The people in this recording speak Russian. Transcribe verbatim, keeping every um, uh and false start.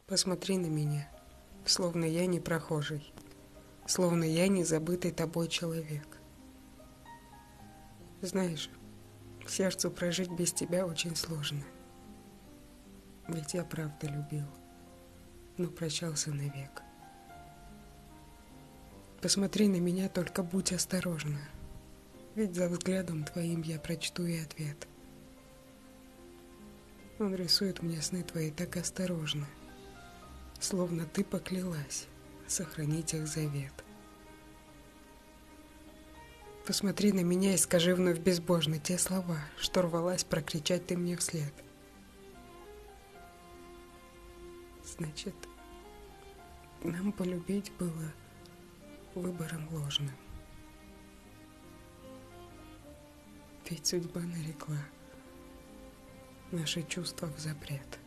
Посмотри на меня, словно я не прохожий, словно я не забытый тобой человек. Знаешь, сердцу прожить без тебя очень сложно. Ведь я правда любил, но прощался навек. Посмотри на меня, только будь осторожна, ведь за взглядом твоим я прочту и ответ. Он рисует мне сны твои так осторожно, словно ты поклялась сохранить их завет. Посмотри на меня и скажи вновь безбожно те слова, что рвалась прокричать ты мне вслед. Значит, нам полюбить было выбором ложным. Ведь судьба нарекла наши чувства в запрет.